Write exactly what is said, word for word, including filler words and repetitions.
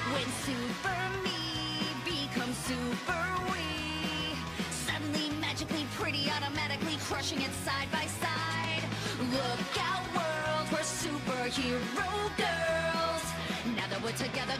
When super me becomes super we, suddenly magically pretty, automatically crushing it side by side. Look out world, we're superhero girls. Now that we're together